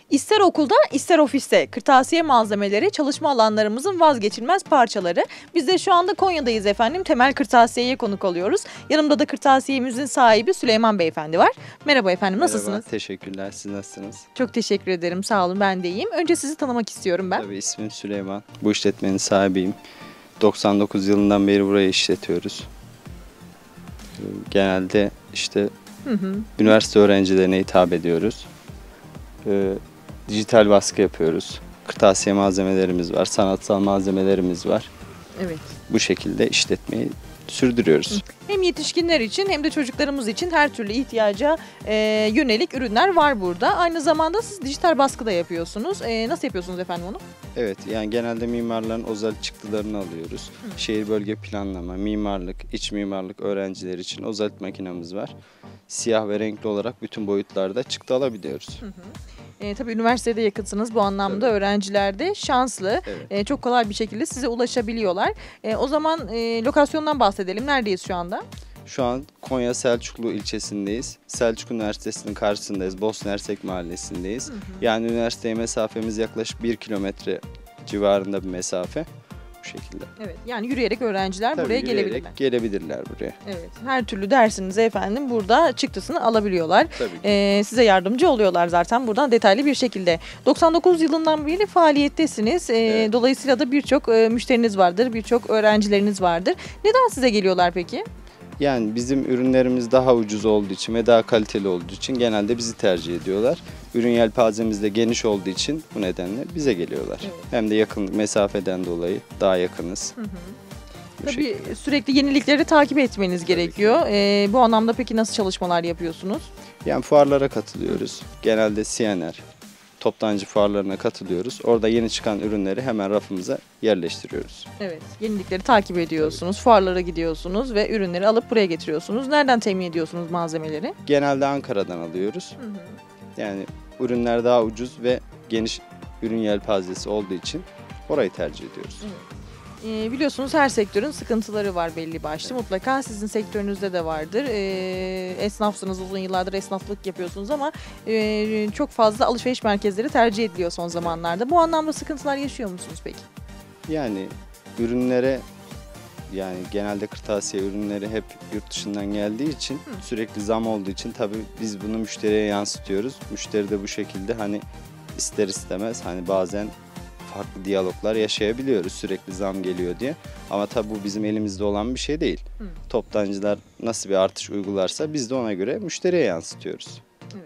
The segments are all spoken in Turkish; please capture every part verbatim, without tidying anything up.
İster okulda ister ofiste kırtasiye malzemeleri çalışma alanlarımızın vazgeçilmez parçaları. Biz de şu anda Konya'dayız efendim. Temel Kırtasiye'ye konuk oluyoruz. Yanımda da kırtasiyemizin sahibi Süleyman Beyefendi var. Merhaba efendim, nasılsınız? Merhaba, teşekkürler. Siz nasılsınız? Çok teşekkür ederim, sağ olun, ben de iyiyim. Önce sizi tanımak istiyorum ben. Tabii, ismim Süleyman. Bu işletmenin sahibiyim. doksan dokuz yılından beri burayı işletiyoruz. Genelde işte Hı hı. üniversite öğrencilerine hitap ediyoruz. Ee, dijital baskı yapıyoruz. Kırtasiye malzemelerimiz var, sanatsal malzemelerimiz var. Evet. Bu şekilde işletmeyi sürdürüyoruz. Hem yetişkinler için hem de çocuklarımız için her türlü ihtiyaca e, yönelik ürünler var burada. Aynı zamanda siz dijital baskı da yapıyorsunuz. E, nasıl yapıyorsunuz efendim onu? Evet, yani genelde mimarların özel çıktılarını alıyoruz. Hı. Şehir bölge planlama, mimarlık, iç mimarlık öğrenciler için özel makinamız var. Siyah ve renkli olarak bütün boyutlarda çıktı alabiliyoruz. Hı hı. E, tabii üniversitede yakınsınız, bu anlamda Tabii. öğrenciler de şanslı. Evet. E, çok kolay bir şekilde size ulaşabiliyorlar. E, o zaman e, lokasyondan bahsedelim. Neredeyiz şu anda? Şu an Konya Selçuklu ilçesindeyiz. Selçuk Üniversitesi'nin karşısındayız. Bosna Hersek Mahallesi'ndeyiz. Hı hı. Yani üniversiteye mesafemiz yaklaşık bir kilometre civarında bir mesafe. Bu şekilde. Evet, yani yürüyerek öğrenciler Tabii buraya yürüyerek gelebilirler. gelebilirler buraya. Evet, her türlü dersinizi efendim burada çıktısını alabiliyorlar. Tabii ki. Ee, size yardımcı oluyorlar zaten buradan detaylı bir şekilde. doksan dokuz yılından beri faaliyettesiniz. Ee, Evet. Dolayısıyla da birçok e, müşteriniz vardır, birçok öğrencileriniz vardır. Neden size geliyorlar peki? Yani bizim ürünlerimiz daha ucuz olduğu için ve daha kaliteli olduğu için genelde bizi tercih ediyorlar. Ürün yelpazemiz de geniş olduğu için bu nedenle bize geliyorlar. Evet. Hem de yakın mesafeden dolayı daha yakınız. Hı hı. Bu Tabii şekilde. sürekli yenilikleri takip etmeniz Tabii gerekiyor. Ee, bu anlamda peki nasıl çalışmalar yapıyorsunuz? Yani fuarlara katılıyoruz. Genelde C N R, toptancı fuarlarına katılıyoruz. Orada yeni çıkan ürünleri hemen rafımıza yerleştiriyoruz. Evet, yenilikleri takip ediyorsunuz, fuarlara gidiyorsunuz ve ürünleri alıp buraya getiriyorsunuz. Nereden temin ediyorsunuz malzemeleri? Genelde Ankara'dan alıyoruz. Hı hı. Yani ürünler daha ucuz ve geniş ürün yelpazesi olduğu için orayı tercih ediyoruz. Ee, biliyorsunuz her sektörün sıkıntıları var belli başlı. Mutlaka sizin sektörünüzde de vardır. Ee, esnafsınız, uzun yıllardır esnaflık yapıyorsunuz ama e, çok fazla alışveriş merkezleri tercih ediliyor son zamanlarda. Bu anlamda sıkıntılar yaşıyor musunuz peki? Yani ürünlere, yani genelde kırtasiye ürünleri hep yurt dışından geldiği için Hı. sürekli zam olduğu için tabii biz bunu müşteriye yansıtıyoruz. Müşteri de bu şekilde hani ister istemez hani bazen farklı diyaloglar yaşayabiliyoruz sürekli zam geliyor diye. Ama tabii bu bizim elimizde olan bir şey değil. Hı. Toptancılar nasıl bir artış uygularsa biz de ona göre müşteriye yansıtıyoruz.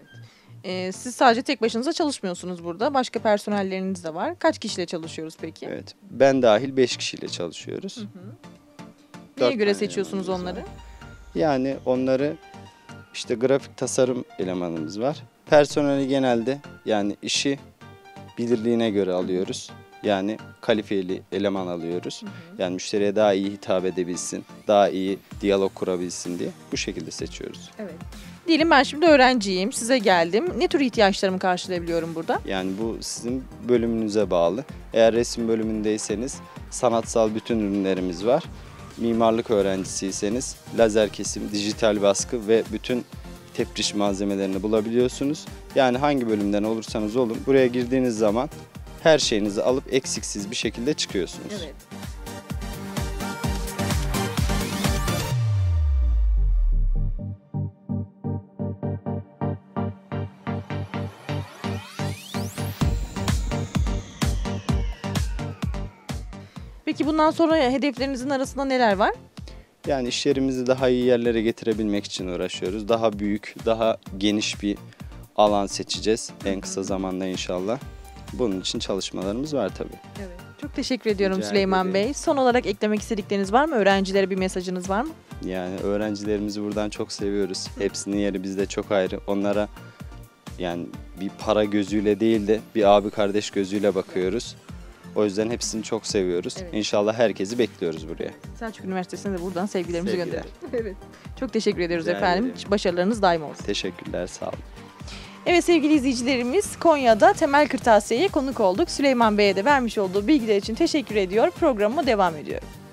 Ee, siz sadece tek başınıza çalışmıyorsunuz burada. Başka personelleriniz de var. Kaç kişiyle çalışıyoruz peki? Evet, ben dahil beş kişiyle çalışıyoruz. Hı hı. Dört Neye göre tane seçiyorsunuz elemanımız onları? var. Yani onları işte grafik tasarım elemanımız var. Personeli genelde yani işi bilirliğine göre alıyoruz. Yani kalifiyeli eleman alıyoruz. Hı hı. Yani müşteriye daha iyi hitap edebilsin, daha iyi diyalog kurabilsin diye bu şekilde seçiyoruz. Evet. Diyelim ben şimdi öğrenciyim, size geldim. Ne tür ihtiyaçlarımı karşılayabiliyorum burada? Yani bu sizin bölümünüze bağlı. Eğer resim bölümündeyseniz sanatsal bütün ürünlerimiz var. Mimarlık öğrencisiyseniz lazer kesim, dijital baskı ve bütün tepriş malzemelerini bulabiliyorsunuz. Yani hangi bölümden olursanız olun buraya girdiğiniz zaman her şeyinizi alıp eksiksiz bir şekilde çıkıyorsunuz. Evet. Peki bundan sonra hedeflerinizin arasında neler var? Yani işlerimizi daha iyi yerlere getirebilmek için uğraşıyoruz. Daha büyük, daha geniş bir alan seçeceğiz en kısa zamanda inşallah. Bunun için çalışmalarımız var tabii. Evet. Çok teşekkür ediyorum Rica Süleyman ederim. Bey. Son olarak eklemek istedikleriniz var mı? Öğrencilere bir mesajınız var mı? Yani öğrencilerimizi buradan çok seviyoruz. Hepsinin yeri bizde çok ayrı. Onlara yani bir para gözüyle değil de bir abi kardeş gözüyle bakıyoruz. O yüzden hepsini çok seviyoruz. Evet. İnşallah herkesi bekliyoruz buraya. Selçuk Üniversitesi'ne de buradan sevgilerimizi Sevgiler. gönderelim. Evet. Çok teşekkür ediyoruz Rica efendim. ederim. Başarılarınız daim olsun. Teşekkürler, sağ olun. Evet sevgili izleyicilerimiz, Konya'da Temel Kırtasiye'ye konuk olduk. Süleyman Bey'e de vermiş olduğu bilgiler için teşekkür ediyor. Programıma devam ediyorum.